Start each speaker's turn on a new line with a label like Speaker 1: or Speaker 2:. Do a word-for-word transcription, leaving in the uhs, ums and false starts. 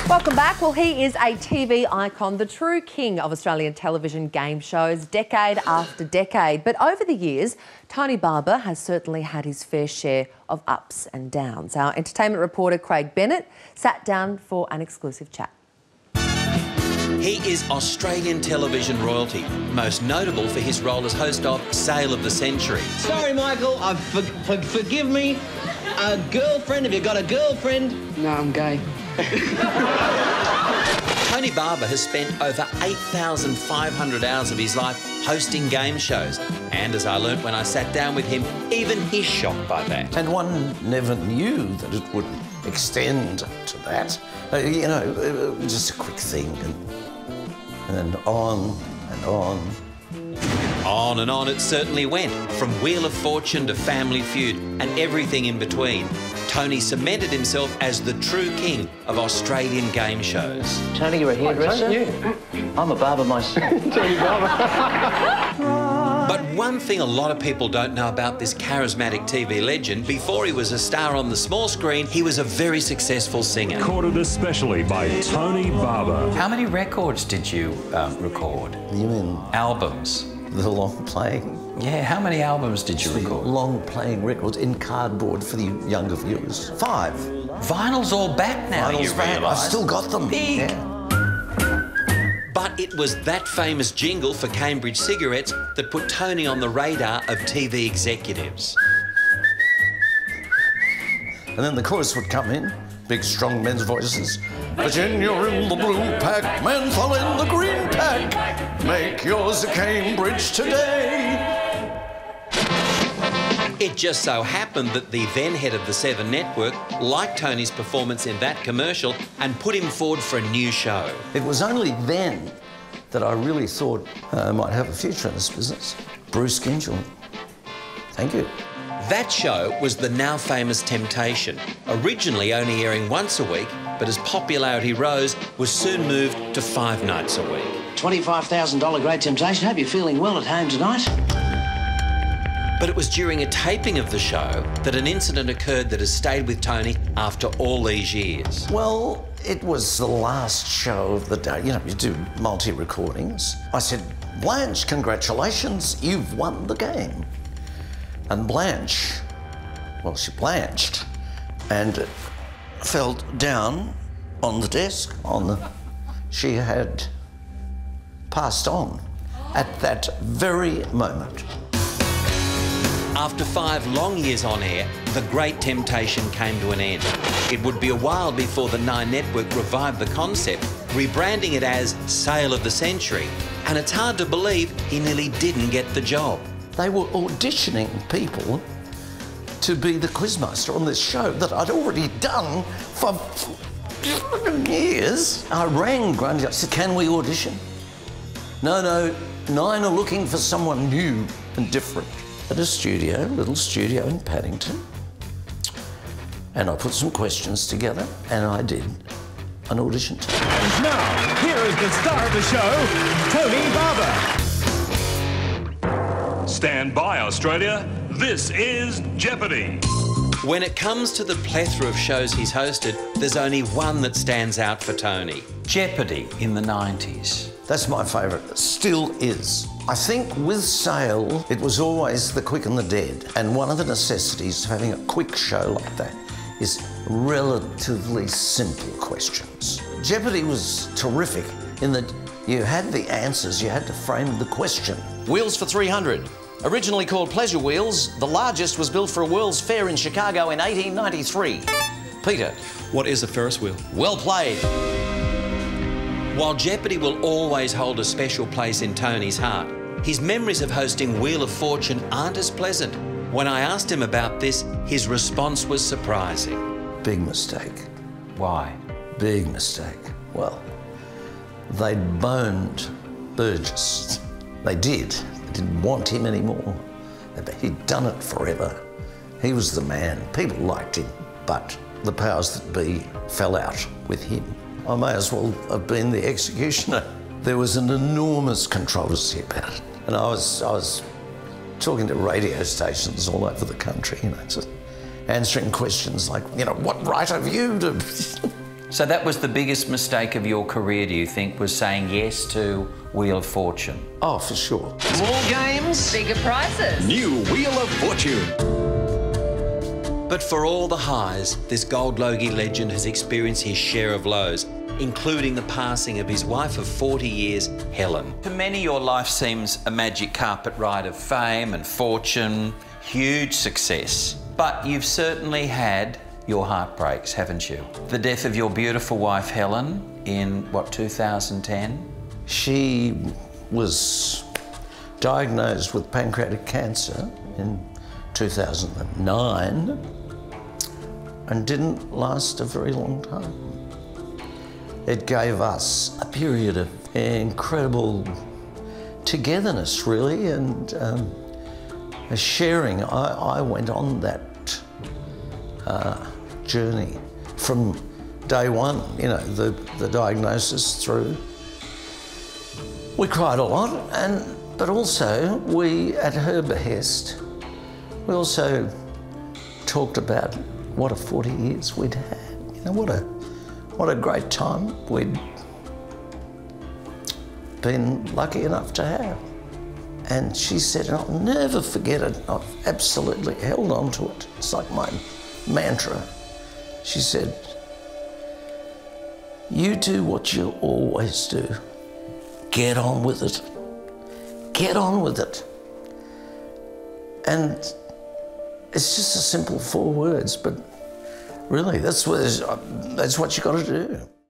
Speaker 1: Welcome back. Well, he is a T V icon, the true king of Australian television game shows, decade after decade. But over the years, Tony Barber has certainly had his fair share of ups and downs. Our entertainment reporter Craig Bennett sat down for an exclusive chat.
Speaker 2: He is Australian television royalty, most notable for his role as host of Sale of the Century.
Speaker 3: Sorry, Michael, I for, for, forgive me. A girlfriend? Have you got a girlfriend?
Speaker 4: No, I'm gay.
Speaker 2: Tony Barber has spent over eight thousand five hundred hours of his life hosting game shows. And as I learnt when I sat down with him, even he's shocked by that.
Speaker 5: And one never knew that it would extend to that. Uh, you know, uh, just a quick thing, and, and then on and on.
Speaker 2: On and on it certainly went, from Wheel of Fortune to Family Feud and everything in between. Tony cemented himself as the true king of Australian game shows.
Speaker 3: Tony, you're a hairdresser? Yeah. I'm a barber myself. Tony Barber.
Speaker 2: But one thing a lot of people don't know about this charismatic T V legend, before he was a star on the small screen, he was a very successful singer.
Speaker 6: Recorded especially by Tony Barber.
Speaker 7: How many records did you um, record?
Speaker 5: You mean
Speaker 7: Albums?
Speaker 5: the long playing?
Speaker 7: Yeah, how many albums did you record?
Speaker 5: Long playing records in cardboard for the younger viewers. Five.
Speaker 7: Vinyl's all back now,
Speaker 5: Vinyl's
Speaker 7: you
Speaker 5: back.
Speaker 7: realise.
Speaker 5: I've still got them.
Speaker 7: Big.
Speaker 5: Yeah.
Speaker 2: But it was that famous jingle for Cambridge cigarettes that put Tony on the radar of T V executives.
Speaker 5: And then the chorus would come in, big strong men's voices. Virginia in the blue pack, menthol in the green pack. Make yours a Cambridge today.
Speaker 2: It just so happened that the then head of the Seven Network liked Tony's performance in that commercial and put him forward for a new show.
Speaker 5: It was only then that I really thought uh, I might have a future in this business. Bruce Gingell. Thank you.
Speaker 2: That show was the now famous Temptation, originally only airing once a week, but as popularity rose, was soon moved to five nights a week.
Speaker 3: twenty-five thousand dollar Great Temptation. Hope you're feeling well at home tonight.
Speaker 2: But it was during a taping of the show that an incident occurred that has stayed with Tony after all these years.
Speaker 5: Well, it was the last show of the day. You know, you do multi-recordings. I said, Blanche, congratulations, you've won the game. And Blanche, well, she blanched and fell down on the desk. On the, she had passed on at that very moment.
Speaker 2: After five long years on air, The Great Temptation came to an end. It would be a while before the Nine Network revived the concept, rebranding it as Sale of the Century. And it's hard to believe he nearly didn't get the job.
Speaker 5: They were auditioning people to be the quizmaster on this show that I'd already done for years. I rang Grundy, I said, can we audition? No, no, Nine are looking for someone new and different. At a studio, little studio in Paddington. And I put some questions together and I did an audition tape.
Speaker 6: And now, here is the star of the show, Tony Barber. Stand by, Australia. This is Jeopardy!
Speaker 2: When it comes to the plethora of shows he's hosted, there's only one that stands out for Tony.
Speaker 7: Jeopardy in the nineties.
Speaker 5: That's my favourite, still is. I think with Sale, it was always the quick and the dead. And one of the necessities of having a quick show like that is relatively simple questions. Jeopardy was terrific in that you had the answers, you had to frame the question.
Speaker 8: Wheels for three hundred. Originally called Pleasure Wheels, the largest was built for a World's Fair in Chicago in eighteen ninety-three. Peter.
Speaker 9: What is a Ferris wheel?
Speaker 8: Well played.
Speaker 2: While Jeopardy will always hold a special place in Tony's heart, his memories of hosting Wheel of Fortune aren't as pleasant. When I asked him about this, his response was surprising.
Speaker 5: Big mistake.
Speaker 7: Why?
Speaker 5: Big mistake. Well, they'd boned Burgess. They did. They didn't want him anymore. He'd done it forever. He was the man. People liked him, but the powers that be fell out with him. I may as well have been the executioner. There was an enormous controversy about it. And I was, I was talking to radio stations all over the country, you know, just answering questions like, you know, what right have you to...
Speaker 7: So that was the biggest mistake of your career, do you think, was saying yes to Wheel of Fortune?
Speaker 5: Oh, for sure.
Speaker 8: More games,
Speaker 1: Bigger prizes.
Speaker 6: New Wheel of Fortune.
Speaker 2: But for all the highs, this Gold Logie legend has experienced his share of lows, including the passing of his wife of forty years, Helen.
Speaker 7: To many, your life seems a magic carpet ride of fame and fortune, huge success. But you've certainly had your heartbreaks, haven't you? The death of your beautiful wife, Helen, in, what, two thousand ten?
Speaker 5: She was diagnosed with pancreatic cancer in two thousand nine and didn't last a very long time. It gave us a period of incredible togetherness, really, and um, a sharing. I, I went on that uh, journey from day one, you know, the, the diagnosis through. We cried a lot, and but also we, at her behest, we also talked about what a forty years we'd had. You know, what a what a great time we'd been lucky enough to have. And she said, and I'll never forget it, I've absolutely held on to it. It's like my mantra. She said, you do what you always do. Get on with it. Get on with it. And it's just a simple four words, but really, that's what, that's what you got to do.